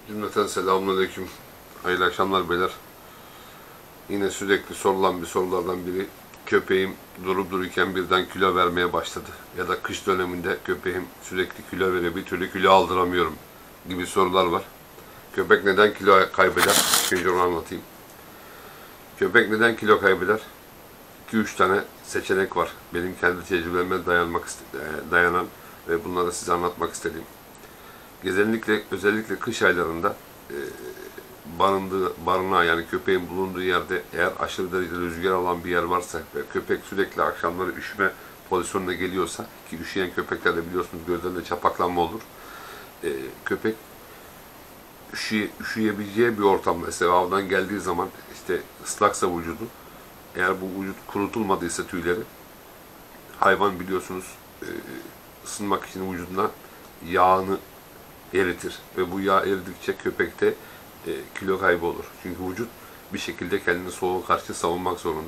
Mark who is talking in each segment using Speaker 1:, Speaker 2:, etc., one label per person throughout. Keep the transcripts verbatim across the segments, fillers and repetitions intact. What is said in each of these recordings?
Speaker 1: Cümleten selamünaleyküm. Hayırlı akşamlar beyler. Yine sürekli sorulan bir sorulardan biri, köpeğim durup dururken birden kilo vermeye başladı. Ya da kış döneminde köpeğim sürekli kilo veriyor, bir türlü kilo aldıramıyorum gibi sorular var. Köpek neden kilo kaybeder? Önce onu anlatayım. Köpek neden kilo kaybeder? iki üç tane seçenek var. Benim kendi tecrübelerime dayanmak dayanan ve bunları size anlatmak istediğim. Genellikle, özellikle kış aylarında e, barındığı, barınağı yani köpeğin bulunduğu yerde eğer aşırı derecede rüzgar alan bir yer varsa ve köpek sürekli akşamları üşüme pozisyonuna geliyorsa, ki üşüyen köpeklerde biliyorsunuz gözlerinde çapaklanma olur. E, köpek üşüye, üşüyebileceği bir ortam, mesela avdan geldiği zaman işte ıslaksa vücudu, eğer bu vücut kurutulmadıysa tüyleri, hayvan biliyorsunuz e, ısınmak için vücuduna yağını eritir ve bu yağ eridikçe köpekte e, kilo kaybı olur. Çünkü vücut bir şekilde kendini soğuğa karşı savunmak zorunda.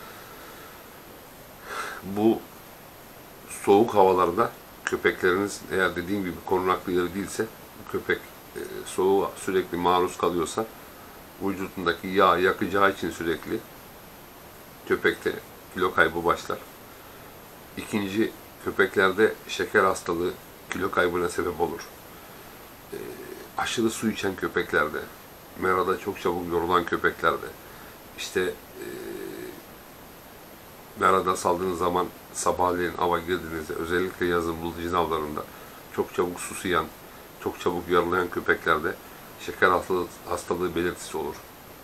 Speaker 1: Bu soğuk havalarda köpekleriniz eğer dediğim gibi korunaklı yeri değilse, köpek e, soğuğa sürekli maruz kalıyorsa vücudundaki yağ yakacağı için sürekli köpekte kilo kaybı başlar. İkinci, köpeklerde şeker hastalığı kilo kaybına sebep olur. E, aşırı su içen köpeklerde, merada çok çabuk yorulan köpeklerde, işte e, merada saldığınız zaman sabahleyin ava girdiğinizde, özellikle yazın bıldırcın avlarında çok çabuk susayan, çok çabuk yaralayan köpeklerde şeker hastalığı, hastalığı belirtisi olur.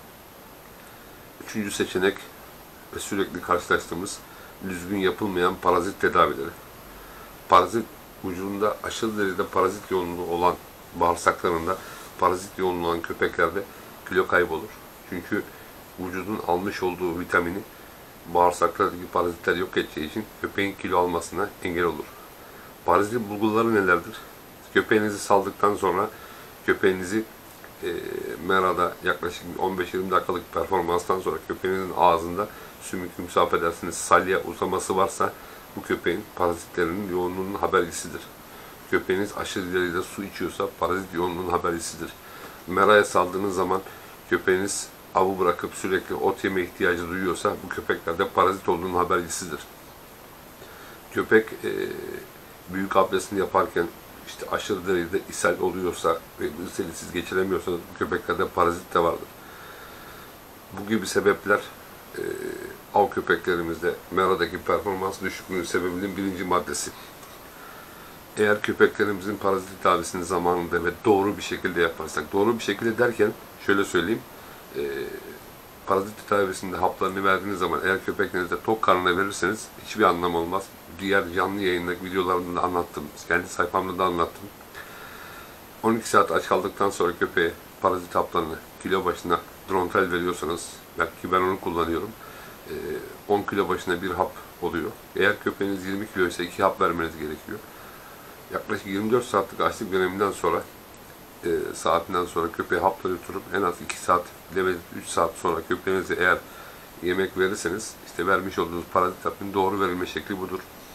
Speaker 1: Üçüncü seçenek ve sürekli karşılaştığımız düzgün yapılmayan parazit tedavileri. Parazit vücudunda aşırı derecede parazit yoğunluğu olan, bağırsaklarında parazit yoğunluğu olan köpeklerde kilo kaybolur. Çünkü vücudun almış olduğu vitamini bağırsaklardaki parazitler yok edeceği için köpeğin kilo almasına engel olur. Parazit bulguları nelerdir? Köpeğinizi saldıktan sonra köpeğinizi e, merada yaklaşık on beş yirmi dakikalık performanstan sonra köpeğinizin ağzında sümük yumsa affedersiniz salya uzaması varsa bu köpeğin parazitlerinin yoğunluğunun habercisidir. Köpeğiniz aşırı derecede su içiyorsa parazit yoğunluğunun habercisidir. Meraya saldığınız zaman köpeğiniz avı bırakıp sürekli ot yeme ihtiyacı duyuyorsa bu köpeklerde parazit olduğunun habercisidir. Köpek e, büyük abdestini yaparken işte aşırı derecede ishal oluyorsa ve bu ishali siz geçiremiyorsanız bu köpeklerde parazit de vardır. Bu gibi sebepler e, av köpeklerimizde meradaki performans düşüklüğünün sebebinin birinci maddesi. Eğer köpeklerimizin parazit tedavisini zamanında ve doğru bir şekilde yaparsak, doğru bir şekilde derken şöyle söyleyeyim, e, parazit tedavisinde haplarını verdiğiniz zaman eğer köpeklerinize tok karnına verirseniz hiçbir anlam olmaz. Diğer canlı yayındaki videolarımda da anlattım, kendi sayfamda da anlattım. on iki saat aç kaldıktan sonra köpeğe parazit haplarını kilo başına Drontal veriyorsanız, belki ben onu kullanıyorum, on kilo başına bir hap oluyor. Eğer köpeğiniz yirmi kilo ise iki hap vermeniz gerekiyor. Yaklaşık yirmi dört saatlik açlık döneminden sonra, e, saatinden sonra köpeğe hapları yuturup en az iki saat, üç saat sonra köpeğinize eğer yemek verirseniz, işte vermiş olduğunuz parazit hapının doğru verilme şekli budur.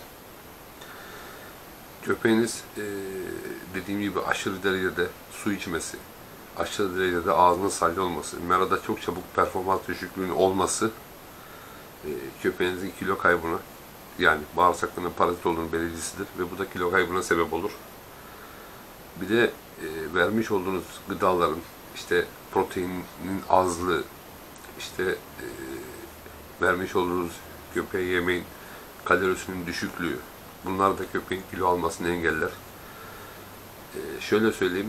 Speaker 1: Köpeğiniz e, dediğim gibi aşırı derecede su içmesi, aşırı derecede ağzının salya olması, merada çok çabuk performans düşüklüğünün olması e, köpeğinizin kilo kaybına, yani bağırsaklarında parazit olduğunun belirtisidir ve bu da kilo kaybına sebep olur. Bir de e, vermiş olduğunuz gıdaların işte proteinin azlığı, işte e, vermiş olduğunuz köpeğe yemeğin kalorisinin düşüklüğü, bunlar da köpeğin kilo almasını engeller. E, şöyle söyleyeyim,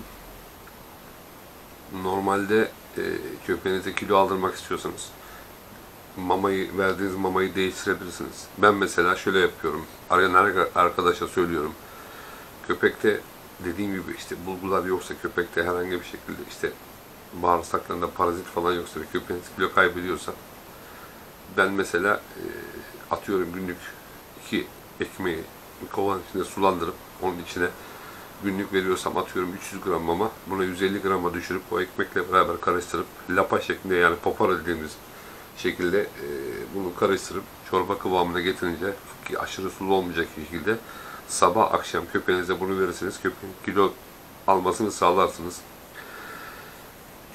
Speaker 1: normalde e, köpeğinize kilo aldırmak istiyorsanız mamayı, verdiğiniz mamayı değiştirebilirsiniz. Ben mesela şöyle yapıyorum, arayan arkadaşa söylüyorum. Köpekte dediğim gibi işte bulgular yoksa, köpekte herhangi bir şekilde işte bağırsaklarında parazit falan yoksa ve köpeğiniz kilo kaybediyorsa, ben mesela e, atıyorum günlük iki ekmeği bir kovanın içinde sulandırıp onun içine günlük veriyorsam atıyorum üç yüz gram mama, buna yüz elli grama düşürüp o ekmekle beraber karıştırıp lapa şeklinde, yani papara dediğimiz şekilde e, bunu karıştırıp çorba kıvamına getirince, ki aşırı sulu olmayacak şekilde sabah akşam köpeğinize bunu verirseniz köpeğin kilo almasını sağlarsınız.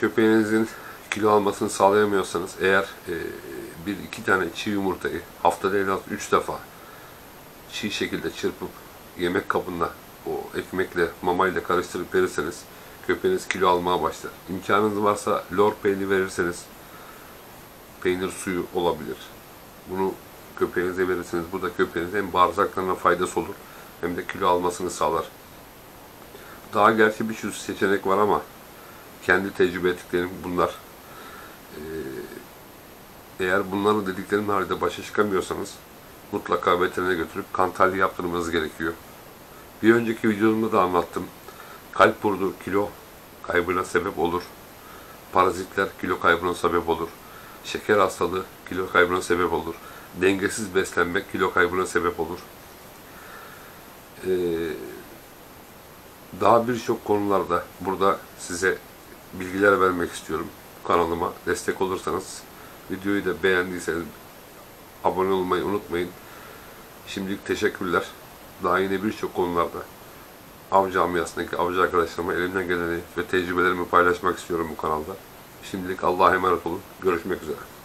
Speaker 1: Köpeğinizin kilo almasını sağlayamıyorsanız eğer e, bir iki tane çiğ yumurtayı haftada en az üç defa çiğ şekilde çırpıp yemek kabında o ekmekle, mamayla karıştırıp verirseniz köpeğiniz kilo almaya başlar. İmkanınız varsa lor peyniri verirseniz, peynir suyu olabilir. Bunu köpeğinize verirseniz burada köpeğinize hem bağırsaklarına faydası olur hem de kilo almasını sağlar. Daha gerçi bir sürü seçenek var ama kendi tecrübe ettiklerim bunlar. Ee, eğer bunları dediklerim halinde başa çıkamıyorsanız mutlaka veterinere götürüp kan tahlili yaptırmanız gerekiyor. Bir önceki videomda da anlattım. Kalp vurdu kilo kaybına sebep olur. Parazitler kilo kaybına sebep olur. Şeker hastalığı kilo kaybına sebep olur. Dengesiz beslenmek kilo kaybına sebep olur. Ee, daha birçok konularda burada size bilgiler vermek istiyorum. Kanalıma destek olursanız, videoyu da beğendiyseniz abone olmayı unutmayın. Şimdilik teşekkürler. Daha yine birçok konularda av camiasındaki avcı arkadaşlarıma elimden geleni ve tecrübelerimi paylaşmak istiyorum bu kanalda. Şimdilik Allah'a emanet olun. Görüşmek üzere.